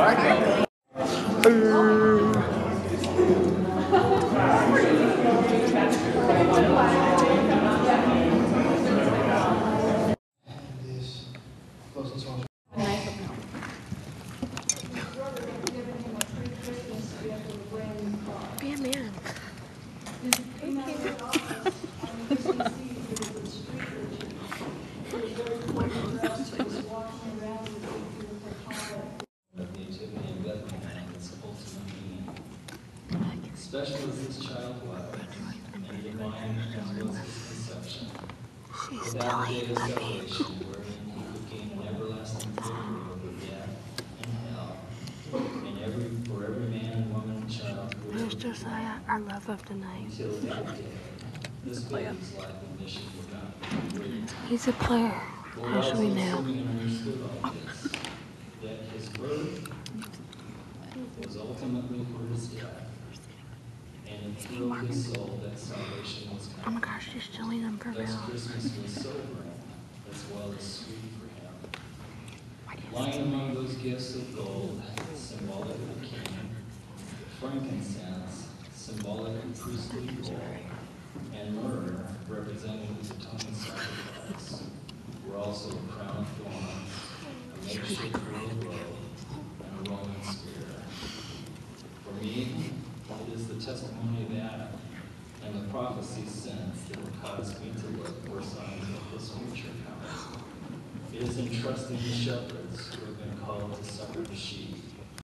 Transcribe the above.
Fargo. Be a man. Special as this child was, and divine as was his conception, without the day of salvation, wherein he could gain an everlasting victory over death and hell, and for every man and woman and child who Where's Josiah, our love of the night? until that day, this baby's life and mission would not be great. He's a player, as we know. Understood all this, that his birth was ultimately for his death, and it thrilled his soul that salvation was coming. Oh my gosh, she's showing them for Thus real. Christmas was sobering as well as sweet for him. Lying among those gifts of gold, symbolic of the king, frankincense, symbolic of priestly role, and myrrh, representing his atoning sacrifice, were also a crown of thorns, a makeshift robe, and a Roman spear. For me, it is the testimony of Adam and the prophecies since that have caused me to look for signs of his future coming. It is entrusting the shepherds who have been called to succor the sheep